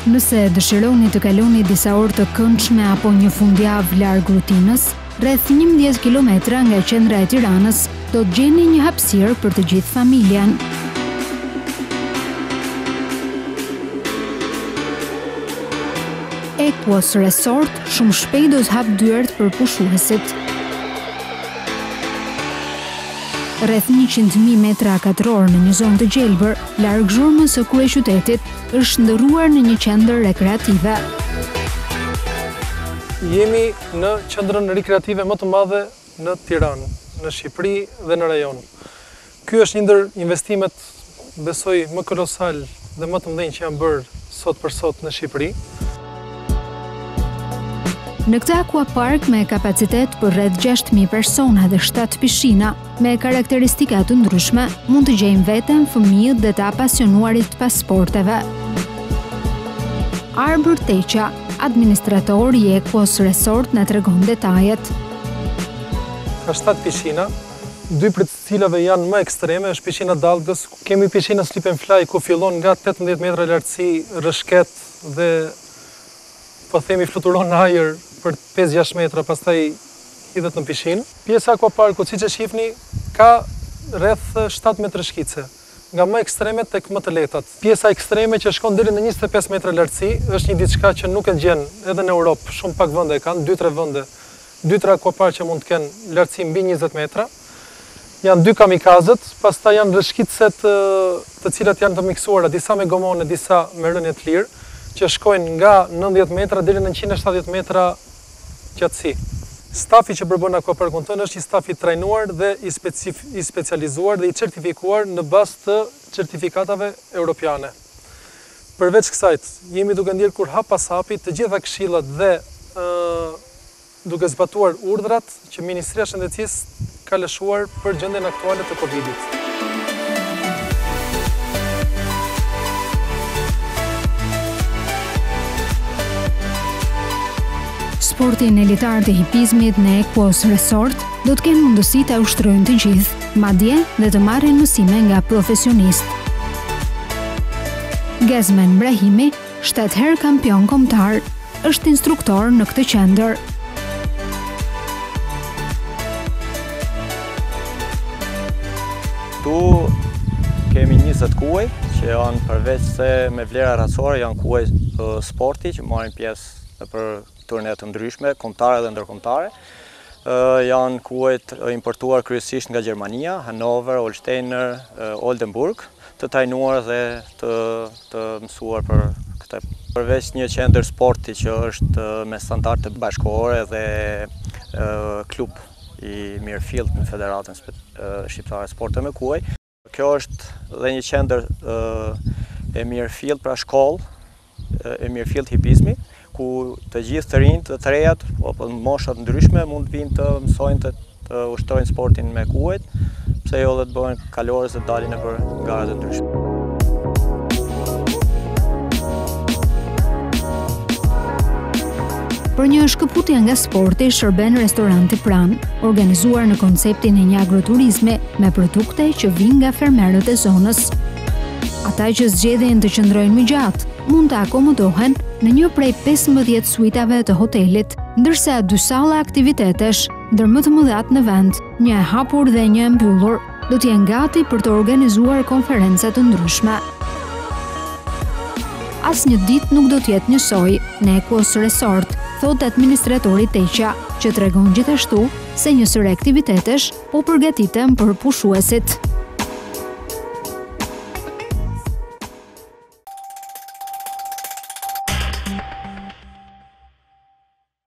Nëse dëshironi të kaloni disa orë të këndshme apo një fundjavë larg rutinës, rreth 11 kilometra nga qendra e Tiranës, do të gjeni një hapësirë për të gjithë familjen. Equos Resort shumë shpejt do të hap dyert për pushuesit. Rreth 100.000 metra katror në një zonë të gjelbër, larg zhurmës së kryeqytetit, është ndërruar në një qendër rekreative. Jemi në qendrën rekreative më të madhe në Tiranë, në Shqipëri dhe në rajon. Ky është një ndër investimet, besoj, më kolosal dhe më të mëdhenj që janë bërë sot për sot në Shqipëri. Në këtë aquapark me kapacitet për rreth 6.000 persona dhe 7 pishina, me karakteristika të ndryshme, mund të gjejnë veten fëmijët dhe të apasionuarit pas sporteve. Arbër Teqa, administrator i Equos Resort, na tregon detajet. Ka 7 pishina, 2 prej të cilave janë më ekstreme, është pishina Dalgës, kemi pishina Slip and Fly ku fillon nga 18 metra lartësi, rrëshket dhe po themi fluturon në ajër për 5-6 metra, pastaj hidhet në pishinë. Pjesa aquaparku, siç e shihni, ka rreth 7 metra shkice, nga më ekstremet tek më të lehtat. Pjesa ekstreme që shkon deri në 25 metra lartësi është një diçka që nuk e gjen edhe në Europë, shumë pak vende kanë, 2-3 vende. 2-3 aquapark që mund të kenë lartësi mbi 20 metra. Janë 2 kamikazët, pastaj janë rrëshqitëset të cilat janë të miksuara, disa me gomone, disa me rënje të lirë, që shkojnë nga 90 metra deri në 170 metra gjatësi. Stafi që përbën aquaparkun tonë është një staf i trajnuar dhe i specializuar dhe i certifikuar në bazë të certifikatave europiane. Përveç kësaj, jemi duke ndjerë kur hap pas hapi të gjitha këshillat dhe duke zbatuar urdhrat që Ministria e Shëndetësisë ka lëshuar për gjendjen aktuale të Covidit. Sportin elitar të hipizmit në Equos Resort do të kenë mundësi të ushtrojnë të gjithë, madje dhe të marrin mësime nga profesionistë. Gezmen Brahimi, 7 herë kampion kombëtar, është instruktor në këtë qendër. Tu kemi 20 kuaj që janë përveç se me vlera racore, janë kuaj sporti që marrin pjesë për turne të ndryshme, kombëtare dhe ndërkombëtare. Janë kuajt importuar kryesisht nga Gjermania, Hannover, Holsteiner, Oldenburg, të trajnuar dhe të mësuar për këtë. Përveç një qendër sporti që është me standarde bashkëkohore dhe klub i mirëfillt në Federatën Shqiptare Sporte me Kuaj. Kjo është dhe një qendër e mirëfillt, pra shkollë e mirëfillt hipizmi, ku të gjithë të rinjt dhe të rejat, apo moshat ndryshme mund vinë të mësojnë të ushtrojnë sportin me kuajt, pse jo dhe të bëhen kalorës dhe dalin e për garat e ndryshme. Për një shkëputje nga sporti, shërben restoranti pranë, organizuar në konceptin e një agroturizmi me produkte që vinë nga fermerët e zonës. Ata që zgjedhin të qëndrojnë më gjatë, mund të akomodohen në një prej 15 suitave të hotelit, ndërsa 2 salla aktivitetesh, ndër më të mëdhat në vend, një e hapur dhe një e mbyllur, do të jenë gati për të organizuar konferenca të ndryshme. Asnjë ditë nuk do të jetë njësoj në Equos Resort, thot administratori Teqa, që tregon gjithashtu se një sër aktivitetesh po përgatiten për pushuesit.